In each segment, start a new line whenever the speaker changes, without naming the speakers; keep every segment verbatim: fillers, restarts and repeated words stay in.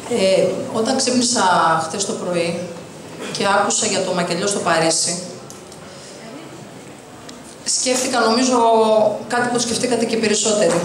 Ε, όταν ξύπνησα χτες το πρωί και άκουσα για το μακελιό στο Παρίσι, σκέφτηκα, νομίζω, κάτι που σκεφτήκατε και περισσότεροι.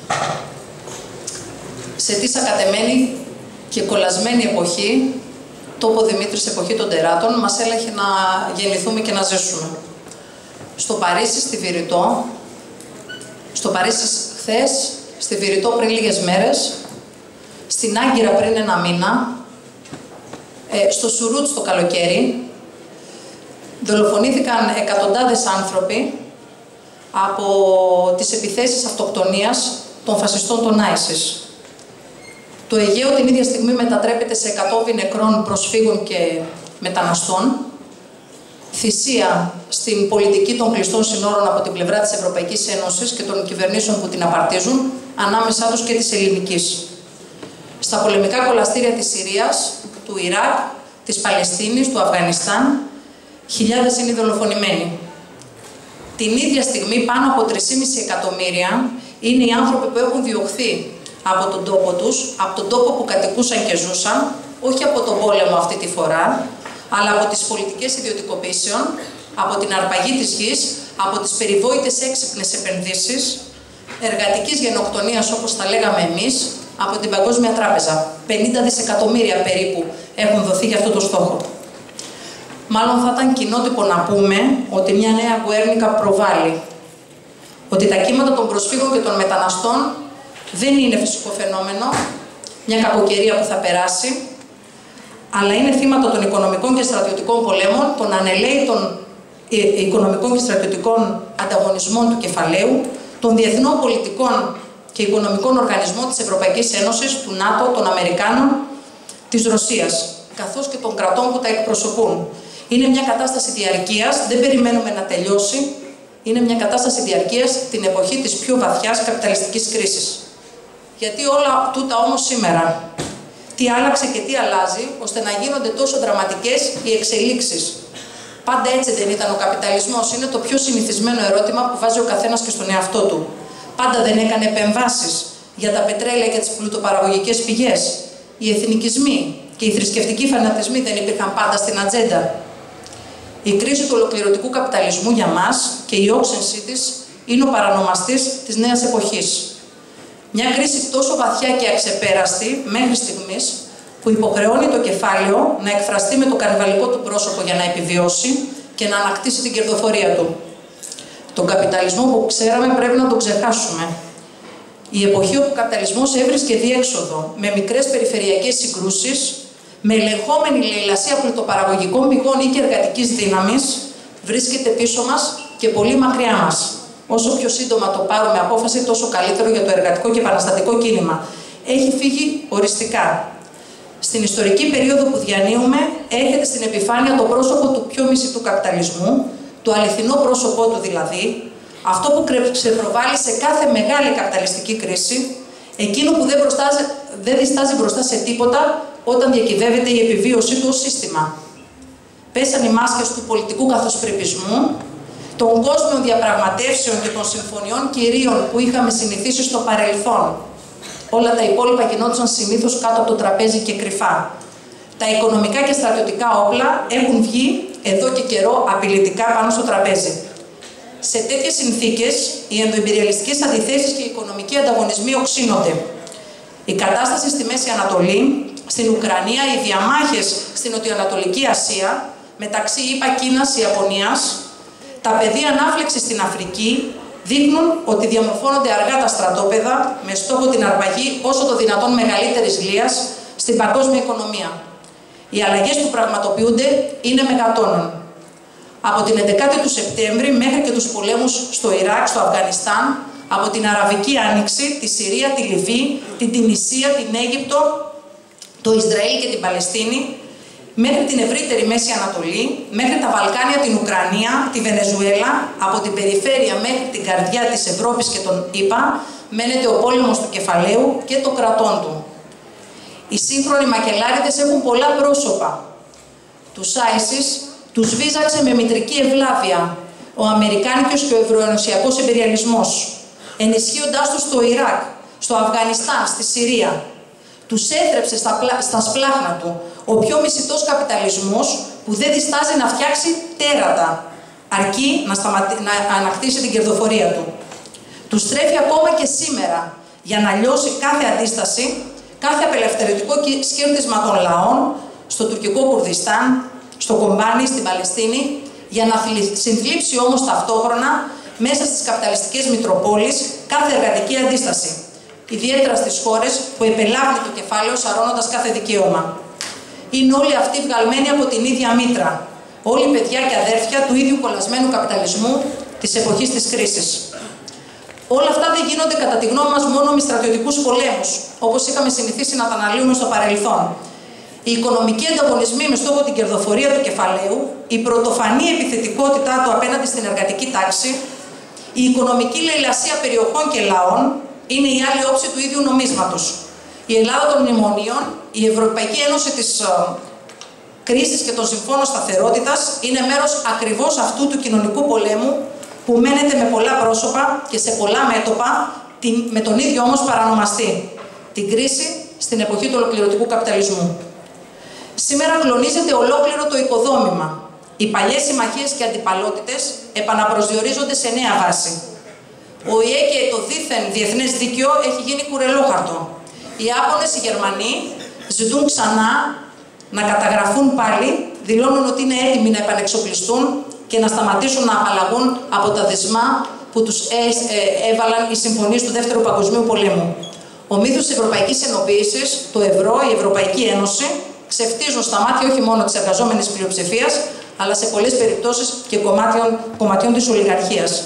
Σε τι σακατεμένη και κολλασμένη εποχή, τόπο Δημήτρης, εποχή των τεράτων, μας έλαχε να γεννηθούμε και να ζήσουμε. Στο Παρίσι, στη Βηρητό, στο Παρίσι χθες, στη Βηρητό πριν λίγες μέρες, στην Άγκυρα πριν ένα μήνα, ε, στο Σουρούτ το καλοκαίρι, δολοφονήθηκαν εκατοντάδες άνθρωποι από τις επιθέσεις αυτοκτονίας των φασιστών των Άισις. Το Αιγαίο την ίδια στιγμή μετατρέπεται σε εκατόμβη νεκρών προσφύγων και μεταναστών, θυσία στην πολιτική των κλειστών συνόρων από την πλευρά της Ευρωπαϊκής Ένωσης και των κυβερνήσεων που την απαρτίζουν, ανάμεσά τους και της ελληνικής. Στα πολεμικά κολαστήρια της Συρίας, του Ιράκ, της Παλαιστίνης, του Αφγανιστάν, χιλιάδες είναι δολοφονημένοι. Την ίδια στιγμή, πάνω από τρία κόμμα πέντε εκατομμύρια είναι οι άνθρωποι που έχουν διωχθεί από τον τόπο τους, από τον τόπο που κατοικούσαν και ζούσαν, όχι από τον πόλεμο αυτή τη φορά, αλλά από τις πολιτικές ιδιωτικοποίησεων, από την αρπαγή της γης, από τις περιβόητες έξυπνες επενδύσεις, εργατικής γενοκτονίας όπως τα λέγαμε εμείς, από την Παγκόσμια Τράπεζα. πενήντα δισεκατομμύρια περίπου έχουν δοθεί για αυτό το στόχο. Μάλλον θα ήταν κοινότυπο να πούμε ότι μια νέα Γκουέρνικα προβάλλει ότι τα κύματα των προσφύγων και των μεταναστών δεν είναι φυσικό φαινόμενο, μια κακοκαιρία που θα περάσει, αλλά είναι θύματα των οικονομικών και στρατιωτικών πολέμων, των ανελαίητων οικονομικών και στρατιωτικών ανταγωνισμών του κεφαλαίου, των διεθνών πολιτικών και οικονομικών οργανισμών της Ευρωπαϊκής Ένωσης, του ΝΑΤΟ, των Αμερικάνων, της Ρωσίας, καθώς και των κρατών που τα εκπροσωπούν. Είναι μια κατάσταση διαρκείας, δεν περιμένουμε να τελειώσει, είναι μια κατάσταση διαρκείας την εποχή της πιο βαθιάς καπιταλιστικής κρίσης. Γιατί όλα τούτα όμως σήμερα, τι άλλαξε και τι αλλάζει, ώστε να γίνονται τόσο δραματικές οι εξελίξεις. Πάντα έτσι δεν ήταν ο καπιταλισμός, είναι το πιο συνηθισμένο ερώτημα που βάζει ο καθένας και στον εαυτό του. Πάντα δεν έκανε επεμβάσεις για τα πετρέλαια και τις πλουτοπαραγωγικές πηγές. Οι εθνικισμοί και οι θρησκευτικοί φανατισμοί δεν υπήρχαν πάντα στην ατζέντα. Η κρίση του ολοκληρωτικού καπιταλισμού για μας και η όξυνσή της είναι ο παρανομαστής της νέας εποχής. Μια κρίση τόσο βαθιά και αξεπέραστη μέχρι στιγμής που υποχρεώνει το κεφάλαιο να εκφραστεί με το καρνιβαλικό του πρόσωπο για να επιβιώσει και να ανακτήσει την κερδοφορία του. Τον καπιταλισμό που ξέραμε πρέπει να τον ξεχάσουμε. Η εποχή όπου ο καπιταλισμός έβρισκε διέξοδο με μικρές περιφερειακές συγκρούσεις, με ελεγχόμενη λαιλασία πλουτοπαραγωγικών πηγών ή και εργατικής δύναμης, βρίσκεται πίσω μας και πολύ μακριά μας. Όσο πιο σύντομα το πάρουμε απόφαση, τόσο καλύτερο για το εργατικό και επαναστατικό κίνημα. Έχει φύγει οριστικά. Στην ιστορική περίοδο που διανύουμε, έρχεται στην επιφάνεια το πρόσωπο του πιο μισητού καπιταλισμού, το αληθινό πρόσωπό του δηλαδή, αυτό που ξεπροβάλλει σε κάθε μεγάλη καπιταλιστική κρίση, εκείνο που δεν, μπροστάζει, δεν διστάζει μπροστά σε τίποτα όταν διακυβεύεται η επιβίωσή του ως σύστημα. Πέσαν οι μάσκες του πολιτικού καθοσπρεπισμού, των κόσμιων διαπραγματεύσεων και των συμφωνιών κυρίων που είχαμε συνηθίσει στο παρελθόν. Όλα τα υπόλοιπα γινόντουσαν συνήθως κάτω από το τραπέζι και κρυφά. Τα οικονομικά και στρατιωτικά όπλα έχουν βγει εδώ και καιρό απειλητικά πάνω στο τραπέζι. Σε τέτοιες συνθήκες, οι ενδοϊμπεριαλιστικές αντιθέσεις και οι οικονομικοί ανταγωνισμοί οξύνονται. Η κατάσταση στη Μέση Ανατολή, στην Ουκρανία, οι διαμάχες στην Νοτιοανατολική Ασία, μεταξύ ΗΠΑ, Κίνας, Ιαπωνίας, τα πεδία ανάφλεξης στην Αφρική δείχνουν ότι διαμορφώνονται αργά τα στρατόπεδα με στόχο την αρπαγή όσο το δυνατόν μεγαλύτερης γλίας στην παγκόσμια οικονομία. Οι αλλαγές που πραγματοποιούνται είναι μεγατόνων. Από την έντεκα του Σεπτέμβρη μέχρι και τους πολέμους στο Ιράκ, στο Αφγανιστάν, από την Αραβική Άνοιξη, τη Συρία, τη Λιβύη, την Τινησία, την Αίγυπτο, το Ισραήλ και την Παλαιστίνη, μέχρι την ευρύτερη Μέση Ανατολή, μέχρι τα Βαλκάνια, την Ουκρανία, τη Βενεζουέλα, από την περιφέρεια μέχρι την καρδιά της Ευρώπης και των ΗΠΑ, μένεται ο πόλεμος του κεφαλαίου και των κρατών του. Οι σύγχρονοι μακελάριδες έχουν πολλά πρόσωπα. Τους Άισις τους βίζαξε με μητρική ευλάβεια ο αμερικάνικος και ο ευρωενωσιακός imperialismός, ενισχύοντάς τους στο Ιράκ, στο Αφγανιστάν, στη Συρία. Τους έθρεψε στα, πλα... στα σπλάχνα του ο πιο μισητός καπιταλισμός που δεν διστάζει να φτιάξει τέρατα, αρκεί να, σταματη... να ανακτήσει την κερδοφορία του. Τους στρέφει ακόμα και σήμερα για να λιώσει κάθε αντίσταση, κάθε απελευθερωτικό σκύρτισμα των λαών στο τουρκικό Κουρδιστάν, στο Κομπάνι, στην Παλαιστίνη, για να συνθλίψει όμως ταυτόχρονα μέσα στις καπιταλιστικές μητροπόλεις κάθε εργατική αντίσταση, ιδιαίτερα στις χώρες που επελάβει το κεφάλαιο σαρώνοντας κάθε δικαίωμα. Είναι όλοι αυτοί βγαλμένοι από την ίδια μήτρα, όλοι παιδιά και αδέρφια του ίδιου κολλασμένου καπιταλισμού της εποχής της κρίσης. Όλα αυτά δεν γίνονται κατά τη γνώμη μας μόνο με στρατιωτικούς πολέμους, όπως είχαμε συνηθίσει να τα αναλύουμε στο παρελθόν. Οι οικονομικοί ανταγωνισμοί με στόχο την κερδοφορία του κεφαλαίου, η πρωτοφανή επιθετικότητά του απέναντι στην εργατική τάξη, η οικονομική λαιλασία περιοχών και λαών είναι η άλλη όψη του ίδιου νομίσματος. Η Ελλάδα των μνημονίων, η Ευρωπαϊκή Ένωση της uh, κρίσης και των συμφώνων σταθερότητας είναι μέρος ακριβώς αυτού του κοινωνικού πολέμου που μένεται με πολλά πρόσωπα και σε πολλά μέτωπα, με τον ίδιο όμως παρανομαστή, την κρίση στην εποχή του ολοκληρωτικού καπιταλισμού. Σήμερα κλονίζεται ολόκληρο το οικοδόμημα. Οι παλιές συμμαχίες και αντιπαλότητες επαναπροσδιορίζονται σε νέα βάση. Ο ΙΕ και το δίθεν διεθνές δίκαιο έχει γίνει κουρελόχαρτο. Οι Ιάπωνες, οι Γερμανοί ζητούν ξανά να καταγραφούν πάλι, δηλώνουν ότι είναι έτοιμοι να επανεξοπλιστούν και να σταματήσουν να απαλλαγούν από τα δεσμά που τους έβαλαν οι συμφωνίες του Δεύτερου Παγκοσμίου Πολέμου. Ο μύθος της Ευρωπαϊκής Ενοποίησης, το ευρώ, η Ευρωπαϊκή Ένωση, ξεφτίζουν στα μάτια όχι μόνο της εργαζόμενης πλειοψηφίας, αλλά σε πολλές περιπτώσεις και κομμάτιων, κομματιών της ολιγαρχίας.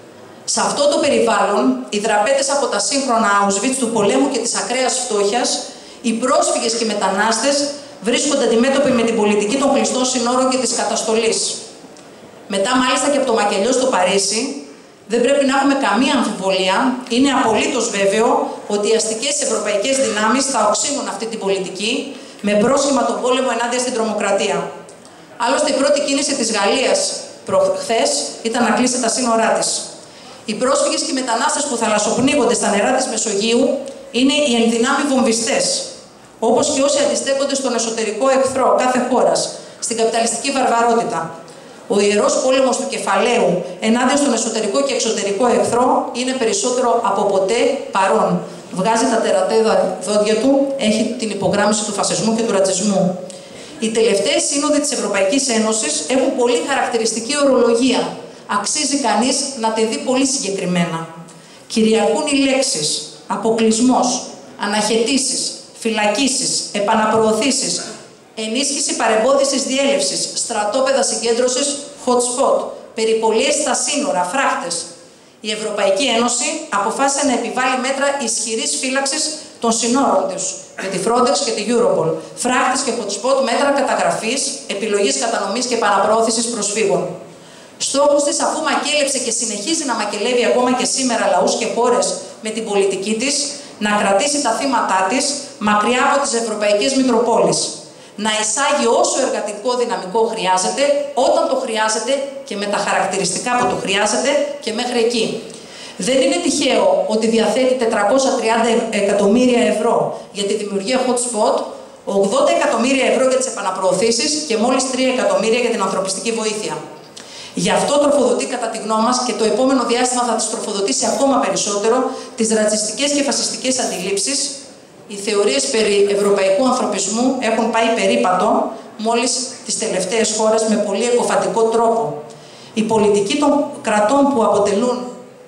Σε αυτό το περιβάλλον, οι δραπέτες από τα σύγχρονα Auschwitz του πολέμου και της ακραίας φτώχειας, οι πρόσφυγες και οι μετανάστες βρίσκονται αντιμέτωποι με την πολιτική των κλειστών συνόρων και της καταστολής. Μετά, μάλιστα και από το μακελιό στο Παρίσι, δεν πρέπει να έχουμε καμία αμφιβολία, είναι απολύτως βέβαιο ότι οι αστικές ευρωπαϊκές δυνάμεις θα οξύνουν αυτή την πολιτική με πρόσχημα τον πόλεμο ενάντια στην τρομοκρατία. Άλλωστε, η πρώτη κίνηση της Γαλλίας προχθές ήταν να κλείσει τα σύνορά της. Οι πρόσφυγες και οι μετανάστες που θαλασσοπνίγονται στα νερά της Μεσογείου είναι οι ενδυνάμοι βομβιστές, όπως και όσοι αντιστέκονται στον εσωτερικό εχθρό κάθε χώρας, στην καπιταλιστική βαρβαρότητα. Ο ιερός πόλεμος του κεφαλαίου ενάντια στον εσωτερικό και εξωτερικό εχθρό είναι περισσότερο από ποτέ παρόν. Βγάζει τα τερατέδα δόντια του, έχει την υπογράμμιση του φασισμού και του ρατσισμού. Οι τελευταίες σύνοδοι της Ευρωπαϊκής Ένωσης έχουν πολύ χαρακτηριστική ορολογία. Αξίζει κανείς να τη δει πολύ συγκεκριμένα. Κυριαρχούν οι λέξεις αποκλεισμός, αναχαιτήσεις, φυλακίσεις, επαναπροωθήσεις, ενίσχυση παρεμπόδισης διέλευσης, στρατόπεδα συγκέντρωσης, hot spot, περιπολίες στα σύνορα, φράχτες. Η Ευρωπαϊκή Ένωση αποφάσισε να επιβάλλει μέτρα ισχυρής φύλαξης των συνόρων της, με τη Frontex και τη Europol, φράχτες και hot spot, μέτρα καταγραφής, επιλογής κατανομής και επαναπροώθησης προσφύγων. Στόχος της, αφού μακέλεψε και συνεχίζει να μακελεύει ακόμα και σήμερα λαούς και χώρες με την πολιτική της, να κρατήσει τα θύματά της μακριά από τις ευρωπαϊκές μητροπόλεις. Να εισάγει όσο εργατικό δυναμικό χρειάζεται, όταν το χρειάζεται και με τα χαρακτηριστικά που το χρειάζεται και μέχρι εκεί. Δεν είναι τυχαίο ότι διαθέτει τετρακόσια τριάντα εκατομμύρια ευρώ για τη δημιουργία hot spot, ογδόντα εκατομμύρια ευρώ για τις επαναπροωθήσεις και μόλις τρία εκατομμύρια για την ανθρωπιστική βοήθεια. Γι' αυτό τροφοδοτεί κατά τη γνώμη μας και το επόμενο διάστημα θα τις τροφοδοτήσει ακόμα περισσότερο τις ρατσιστικές και φασιστικές αντιλήψεις. Οι θεωρίες περί ευρωπαϊκού ανθρωπισμού έχουν πάει περίπατο μόλις τις τελευταίες χώρες με πολύ εκοφαντικό τρόπο. Η πολιτική των κρατών που αποτελούν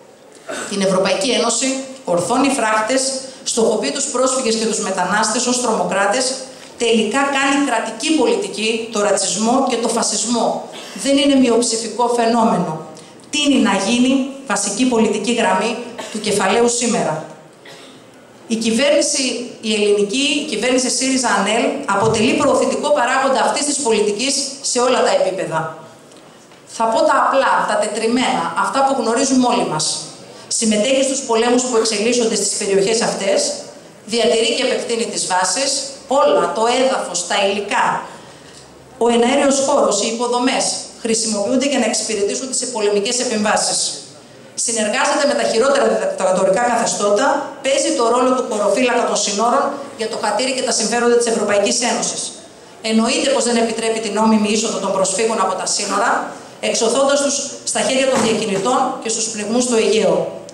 την Ευρωπαϊκή Ένωση ορθώνει φράχτες, στοχοποιεί τους πρόσφυγες και τους μετανάστες ως τρομοκράτες, τελικά κάνει κρατική πολιτική το ρατσισμό και το φασισμό. Δεν είναι μειοψηφικό φαινόμενο. Τείνει να γίνει βασική πολιτική γραμμή του κεφαλαίου σήμερα. Η κυβέρνηση, η ελληνική, η κυβέρνηση ΣΥΡΙΖΑ-ΑΝΕΛ αποτελεί προωθητικό παράγοντα αυτής της πολιτικής σε όλα τα επίπεδα. Θα πω τα απλά, τα τετριμένα, αυτά που γνωρίζουμε όλοι μας. Συμμετέχει στους πολέμους που εξελίσσονται στις περιοχές αυτές, διατηρεί και επεκτείνει τις βάσεις, όλα, το έδαφος, τα υλικά, ο εναέριος χώρος, οι υποδομές χρησιμοποιούνται για να εξυπηρετήσουν τις πολεμικές επεμβάσεις. συνεργάζεται με τα χειρότερα δικτατορικά καθεστώτα, παίζει το ρόλο του χωροφύλακα των συνόρων για το χατήρι και τα συμφέροντα της Ευρωπαϊκής Ένωσης. Εννοείται πως δεν επιτρέπει την νόμιμη είσοδο των προσφύγων από τα σύνορα, εξωθώντας τους στα χέρια των διακινητών και στους πνιγμούς στο Αιγαίο.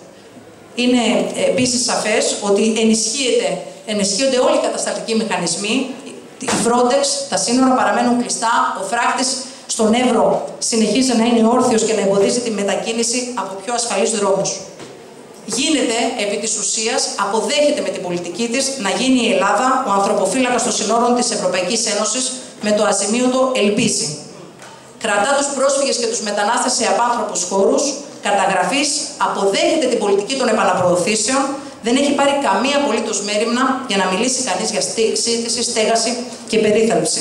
Είναι επίσης σαφές ότι ενισχύεται, ενισχύονται όλοι οι κατασταλτικοί μηχανισμοί, η Frontex, τα σύνορα παραμένουν κλειστά, ο φράκτης στον Εύρο συνεχίζει να είναι όρθιος και να εμποδίζει τη μετακίνηση από πιο ασφαλείς δρόμους. Γίνεται, επί της ουσίας, αποδέχεται με την πολιτική της να γίνει η Ελλάδα ο ανθρωποφύλακας των συνόρων της Ευρωπαϊκής Ένωσης με το ασημείωτο ελπίζει. Κρατά τους πρόσφυγες και τους μετανάστες σε απάνθρωπους χώρους, καταγραφής, αποδέχεται την πολιτική των επαναπροωθήσεων, δεν έχει πάρει καμία απολύτως μέριμνα για να μιλήσει κανείς για σύντηση, στέγαση και περίθαλψη.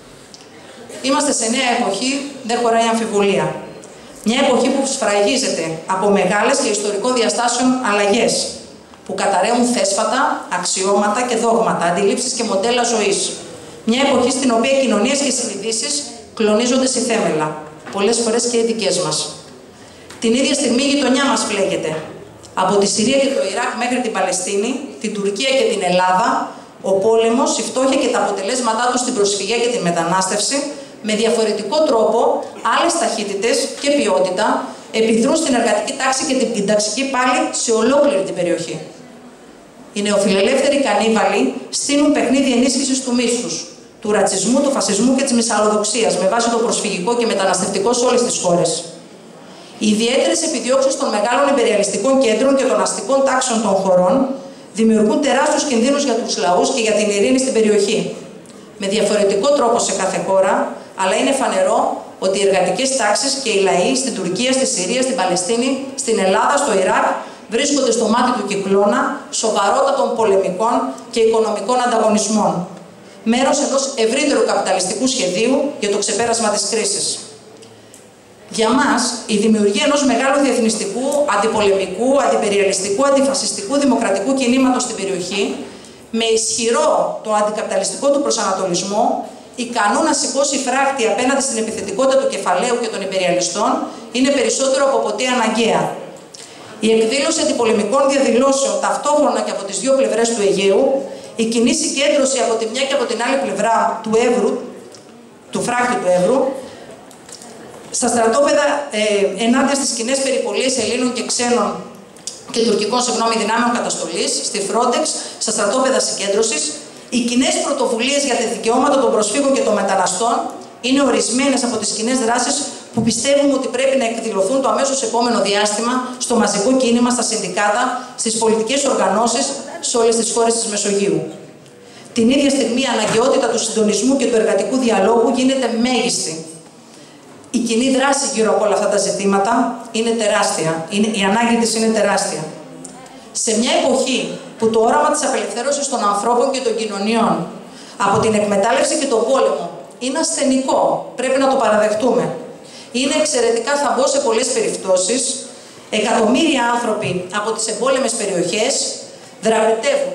Είμαστε σε νέα εποχή, δεν χωράει αμφιβολία. Μια εποχή που σφραγίζεται από μεγάλες και ιστορικών διαστάσεων αλλαγές, που καταραίουν θέσφατα, αξιώματα και δόγματα, αντιλήψεις και μοντέλα ζωής. Μια εποχή στην οποία οι κοινωνίες και οι συνειδήσεις κλονίζονται στη θέμελα, πολλές φορές και οι δικές μας. Την ίδια στιγμή η γειτονιά μας φλέγεται. Από τη Συρία και το Ιράκ μέχρι την Παλαιστίνη, την Τουρκία και την Ελλάδα, ο πόλεμος, η φτώχεια και τα αποτελέσματά του στην προσφυγιά και την μετανάστευση, με διαφορετικό τρόπο, άλλες ταχύτητες και ποιότητα, επιδρούν στην εργατική τάξη και την ταξική πάλι σε ολόκληρη την περιοχή. Οι νεοφιλελεύθεροι κανίβαλοι στείλουν παιχνίδι ενίσχυσης του μίσους, του ρατσισμού, του φασισμού και της μυσαλλοδοξίας, με βάση το προσφυγικό και μεταναστευτικό σε όλες τις χώρες. Οι ιδιαίτερες επιδιώξεις των μεγάλων ιμπεριαλιστικών κέντρων και των αστικών τάξεων των χωρών δημιουργούν τεράστιους κινδύνους για τους λαούς και για την ειρήνη στην περιοχή. Με διαφορετικό τρόπο σε κάθε χώρα, αλλά είναι φανερό ότι οι εργατικές τάξεις και οι λαοί στην Τουρκία, στη Συρία, στην Παλαιστίνη, στην Ελλάδα, στο Ιράκ βρίσκονται στο μάτι του κυκλώνα σοβαρότατων πολεμικών και οικονομικών ανταγωνισμών. Μέρος ενός ευρύτερου καπιταλιστικού σχεδίου για το ξεπέρασμα της κρίσης. Για μας, η δημιουργία ενός μεγάλου διεθνιστικού, αντιπολεμικού, αντιπεριαλιστικού, αντιφασιστικού, δημοκρατικού κινήματος στην περιοχή, με ισχυρό το αντικαπιταλιστικό του προσανατολισμό, ικανό να σηκώσει φράχτη απέναντι στην επιθετικότητα του κεφαλαίου και των υπεριαλιστών, είναι περισσότερο από ποτέ αναγκαία. Η εκδήλωση αντιπολεμικών διαδηλώσεων ταυτόχρονα και από τις δύο πλευρές του Αιγαίου, η κοινή συγκέντρωση από τη μια και από την άλλη πλευρά του Εύρου, του φράχτη του Εύρου, στα στρατόπεδα ε, ενάντια στις κοινές περιπολίες Ελλήνων και ξένων και τουρκικών συγγνώμη, δυνάμεων καταστολής, στη Frontex, στα στρατόπεδα συγκέντρωσης, οι κοινές πρωτοβουλίες για τα δικαιώματα των προσφύγων και των μεταναστών είναι ορισμένες από τις κοινές δράσεις που πιστεύουμε ότι πρέπει να εκδηλωθούν το αμέσως επόμενο διάστημα στο μαζικό κίνημα, στα συνδικάτα, στις πολιτικές οργανώσεις, σε όλες τις χώρες της Μεσογείου. Την ίδια στιγμή η αναγκαιότητα του συντονισμού και του εργατικού διαλόγου γίνεται μέγιστη. Η κοινή δράση γύρω από όλα αυτά τα ζητήματα είναι τεράστια. Είναι, η ανάγκη της είναι τεράστια. Σε μια εποχή που το όραμα της απελευθέρωσης των ανθρώπων και των κοινωνιών από την εκμετάλλευση και τον πόλεμο είναι ασθενικό, πρέπει να το παραδεχτούμε. Είναι εξαιρετικά θαμπό σε πολλές περιπτώσεις. Εκατομμύρια άνθρωποι από τις εμπόλεμες περιοχές δραπετεύουν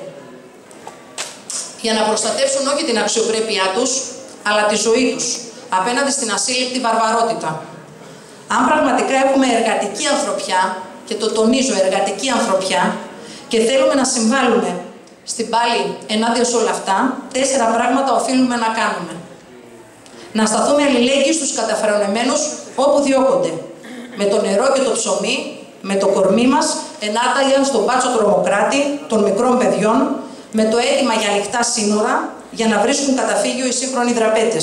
για να προστατεύσουν όχι την αξιοπρέπειά τους, αλλά τη ζωή τους απέναντι στην ασύλληπτη βαρβαρότητα. Αν πραγματικά έχουμε εργατική ανθρωπιά, και το τονίζω εργατική ανθρωπιά, και θέλουμε να συμβάλλουμε στην πάλη ενάντια σε όλα αυτά, τέσσερα πράγματα οφείλουμε να κάνουμε. Να σταθούμε αλληλέγγυοι στους καταφρονεμένους όπου διώκονται. Με το νερό και το ψωμί, με το κορμί μας, ενάταγια στον μπάτσο τρομοκράτη των μικρών παιδιών, με το αίτημα για ανοιχτά σύνορα, για να βρίσκουν καταφύγιο οι σύγχρονοι δραπέτες.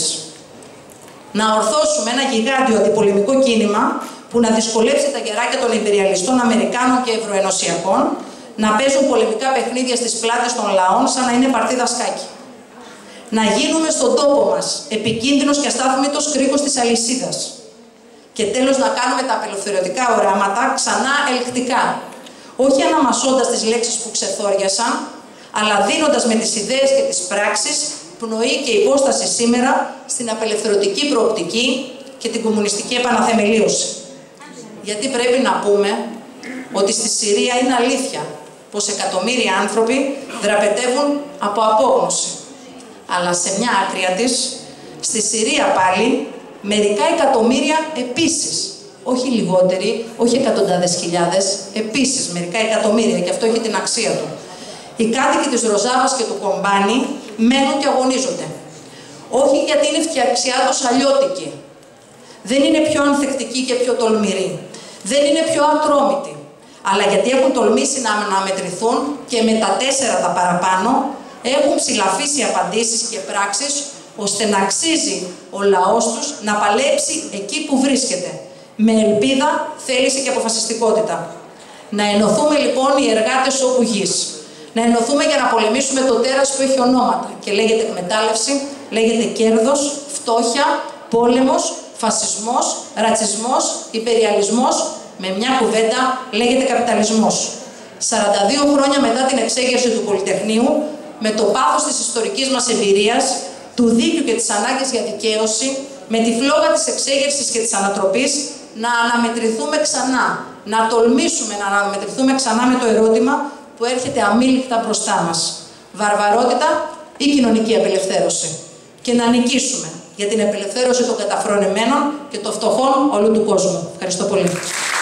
Να ορθώσουμε ένα γιγάντιο αντιπολεμικό κίνημα που να δυσκολέψει τα γεράκια των υπεριαλιστών Αμερικάνων και Ευρωενωσιακών να παίζουν πολεμικά παιχνίδια στις πλάτες των λαών σαν να είναι παρτίδα σκάκι. Να γίνουμε στον τόπο μας επικίνδυνος και αστάθμητος κρίκος της αλυσίδας. Και τέλος να κάνουμε τα απελευθερωτικά οράματα ξανά ελκτικά. Όχι αναμασώντας τις λέξεις που ξεθόριασαν, αλλά δίνοντας με τις ιδέες και τις πράξεις πνοή και υπόσταση σήμερα στην απελευθερωτική προοπτική και την κομμουνιστική επαναθεμελίωση. Γιατί πρέπει να πούμε ότι στη Συρία είναι αλήθεια πως εκατομμύρια άνθρωποι δραπετεύουν από απόγνωση. Αλλά σε μια άκρια της, στη Συρία πάλι, μερικά εκατομμύρια επίσης όχι λιγότεροι, όχι εκατοντάδες χιλιάδες, επίσης μερικά εκατομμύρια, και αυτό έχει την αξία του. Οι κάτοικοι της Ροζάβας και του Κομπάνη μένουν και αγωνίζονται. Όχι γιατί είναι φτιαξιά τους αλλιώτικοι. Δεν είναι πιο ανθεκτικοί και πιο τολμηροί. Δεν είναι πιο ατρόμητοι. Αλλά γιατί έχουν τολμήσει να αναμετρηθούν και με τα τέσσερα τα παραπάνω έχουν ψηλαφίσει απαντήσεις και πράξεις ώστε να αξίζει ο λαός τους να παλέψει εκεί που βρίσκεται. Με ελπίδα, θέληση και αποφασιστικότητα. Να ενωθούμε λοιπόν οι εργάτες όπου γης. Να ενωθούμε για να πολεμήσουμε το τέρας που έχει ονόματα και λέγεται εκμετάλλευση, λέγεται κέρδος, φτώχεια, πόλεμος, φασισμός, ρατσισμός, υπεριαλισμός, με μια κουβέντα λέγεται καπιταλισμός. σαράντα δύο χρόνια μετά την εξέγερση του Πολυτεχνείου, με το πάθος της ιστορικής μας εμπειρίας, του δίκαιου και της ανάγκης για δικαίωση, με τη φλόγα της εξέγερσης και της ανατροπής, να αναμετρηθούμε ξανά, να τολμήσουμε να αναμετρηθούμε ξανά με το ερώτημα που έρχεται αμήλικτα μπροστά μας. Βαρβαρότητα ή κοινωνική απελευθέρωση. Και να νικήσουμε για την απελευθέρωση των καταφρονεμένων και των φτωχών όλου του κόσμου. Ευχαριστώ πολύ.